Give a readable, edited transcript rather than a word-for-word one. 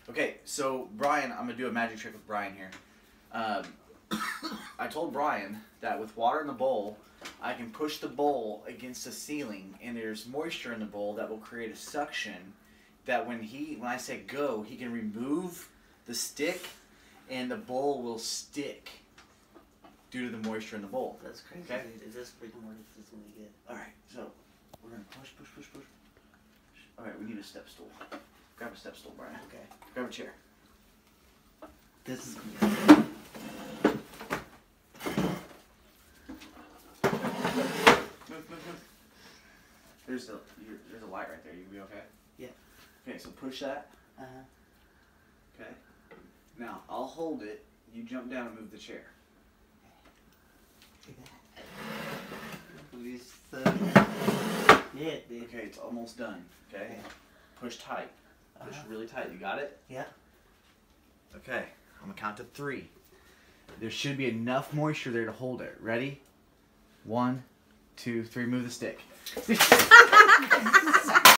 Okay, so Brian, I'm gonna do a magic trick with Brian here. I told Brian that with water in the bowl, I can push the bowl against the ceiling, and there's moisture in the bowl that will create a suction. That when I say go, he can remove the stick, and the bowl will stick due to the moisture in the bowl. That's crazy, okay? Dude. Is this freaking more difficult than we get? All right, so we're gonna push. All right, we need a step stool. Grab a step stool, Brian. Okay. Grab a chair. This is gonna be good. Move. There's a light right there. You can be okay? Yeah. Okay, so push that. Okay. Now, I'll hold it. You jump down and move the chair. Yeah, dude. Okay, it's almost done. Okay? Okay. Push tight. Push really tight. You got it? Yeah. Okay. I'm going to count to 3. There should be enough moisture there to hold it. Ready? 1, 2, 3. Move the stick.